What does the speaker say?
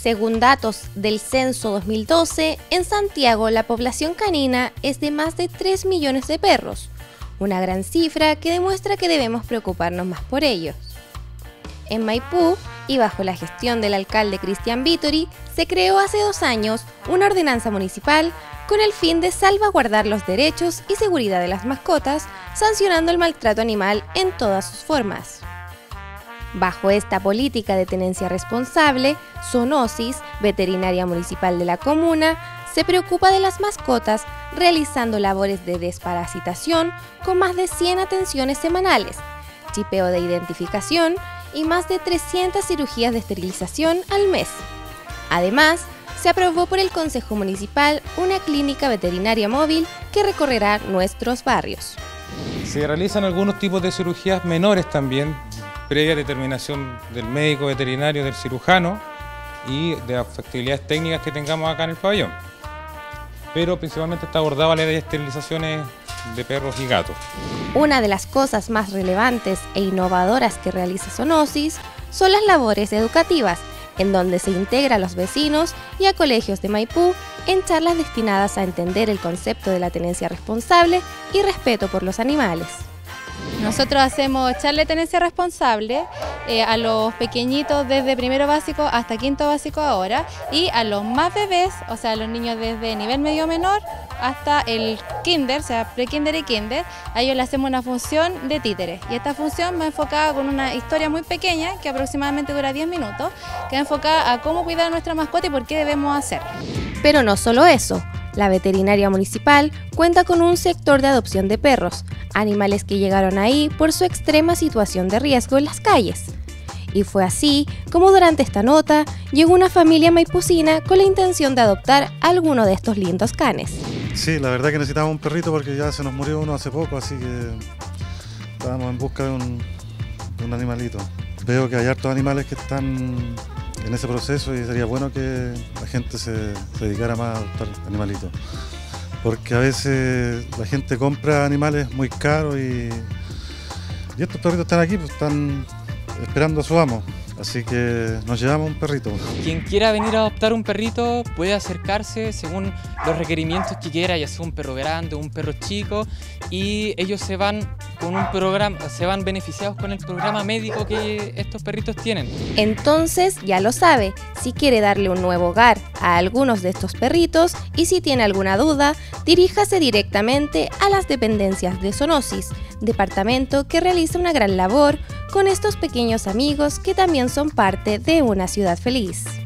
Según datos del Censo 2012, en Santiago la población canina es de más de 3 millones de perros, una gran cifra que demuestra que debemos preocuparnos más por ellos. En Maipú, y bajo la gestión del alcalde Cristian Vittori, se creó hace 2 años una ordenanza municipal con el fin de salvaguardar los derechos y seguridad de las mascotas, sancionando el maltrato animal en todas sus formas. Bajo esta política de tenencia responsable, Zoonosis, veterinaria municipal de la comuna, se preocupa de las mascotas realizando labores de desparasitación con más de 100 atenciones semanales, chipeo de identificación y más de 300 cirugías de esterilización al mes. Además, se aprobó por el Consejo Municipal una clínica veterinaria móvil que recorrerá nuestros barrios. Se realizan algunos tipos de cirugías menores también, previa determinación del médico veterinario, del cirujano y de las factibilidades técnicas que tengamos acá en el pabellón. Pero principalmente está abordada la ley de esterilizaciones de perros y gatos. Una de las cosas más relevantes e innovadoras que realiza Zoonosis son las labores educativas, en donde se integra a los vecinos y a colegios de Maipú en charlas destinadas a entender el concepto de la tenencia responsable y respeto por los animales. Nosotros hacemos charla de tenencia responsable a los pequeñitos desde primero básico hasta quinto básico ahora, y a los más bebés, o sea, a los niños desde nivel medio menor hasta el kinder, o sea, pre-kinder y kinder, a ellos le hacemos una función de títeres. Y esta función va enfocada con una historia muy pequeña, que aproximadamente dura 10 minutos, que va enfocada a cómo cuidar a nuestra mascota y por qué debemos hacerlo. Pero no solo eso. La veterinaria municipal cuenta con un sector de adopción de perros, animales que llegaron ahí por su extrema situación de riesgo en las calles. Y fue así como durante esta nota llegó una familia maipucina con la intención de adoptar alguno de estos lindos canes. Sí, la verdad que necesitábamos un perrito porque ya se nos murió uno hace poco, así que estábamos en busca de un animalito. Veo que hay hartos animales que están en ese proceso y sería bueno que la gente se dedicara más a adoptar animalitos. Porque a veces la gente compra animales muy caros y estos perritos están aquí, pues están esperando a su amo. Así que nos llevamos un perrito. Quien quiera venir a adoptar un perrito puede acercarse según los requerimientos que quiera, ya sea un perro grande o un perro chico, y ellos se van con un programa, se van beneficiados con el programa médico que estos perritos tienen. Entonces ya lo sabe, si quiere darle un nuevo hogar a algunos de estos perritos y si tiene alguna duda, diríjase directamente a las dependencias de Zoonosis, departamento que realiza una gran labor con estos pequeños amigos que también son parte de una ciudad feliz.